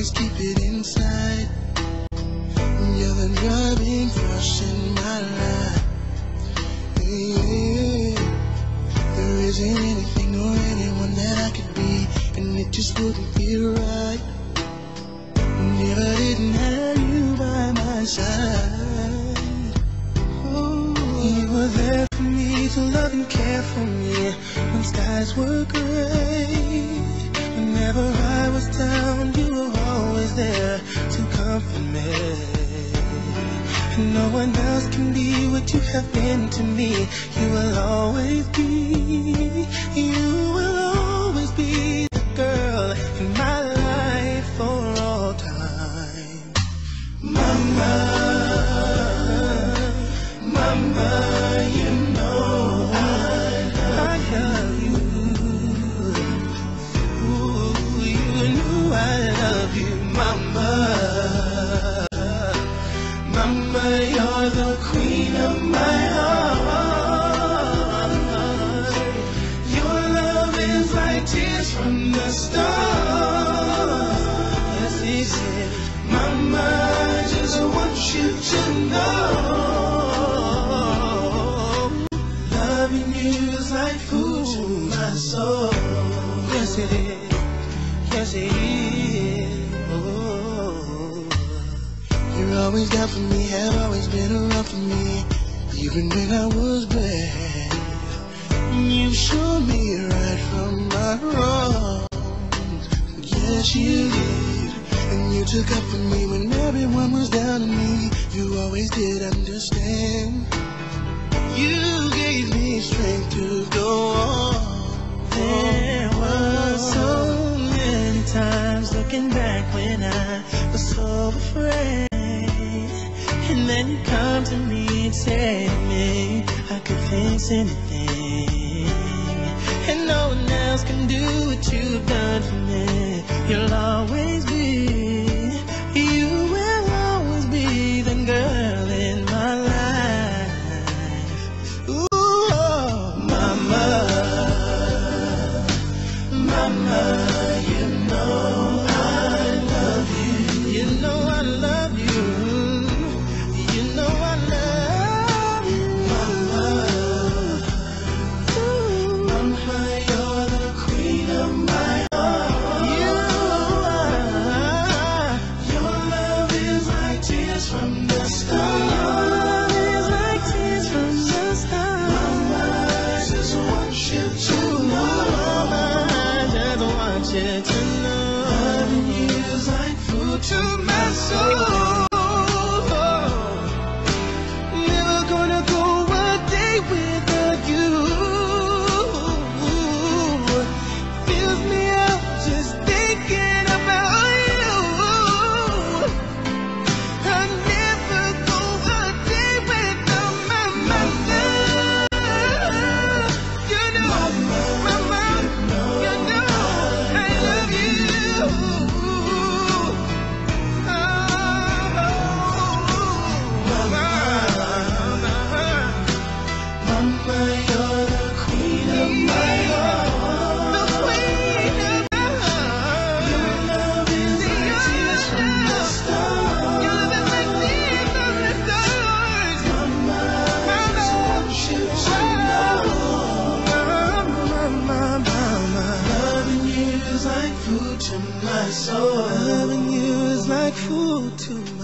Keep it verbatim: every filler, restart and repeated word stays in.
always keep it inside. You're the driving force in my life. Hey, there isn't anything or anyone that I could be, and it just wouldn't feel right if I didn't have you by my side. Oh, you were there for me to love and care for me when skies were gray. Whenever I was down, you were always there to comfort me. And no one else can be what you have been to me. You will always be, you will always be the girl in my life for all time. Mama, Mama, you know I love you. Ooh, you know I love you, Mama. Mama, you're the queen of my heart. Your love is like tears from the stars. Yes, he said, Mama, I just want you to know, loving you is like food to my soul. Yes, it is. Yes, it is. Oh. You're always down for me, have always been around for me, even when I was bad. You showed me right from my wrongs. Yes, you did. And you took up for me when everyone was down on me. You always did understand. You gave me strength to go on. There were so many times looking back when I was so afraid. And then you come to me and say to me, I could face anything, and no one else can do what you've done for me. You'll always be, you will always be the girl in my life. Ooh, oh, Mama, Mama, you know I love you. You know I love you. To my soul, never gonna go a day without you. Fills me up just thinking about you. I'll never go a day without my mother. You know, Mama, you know I love you. Loving you is like food to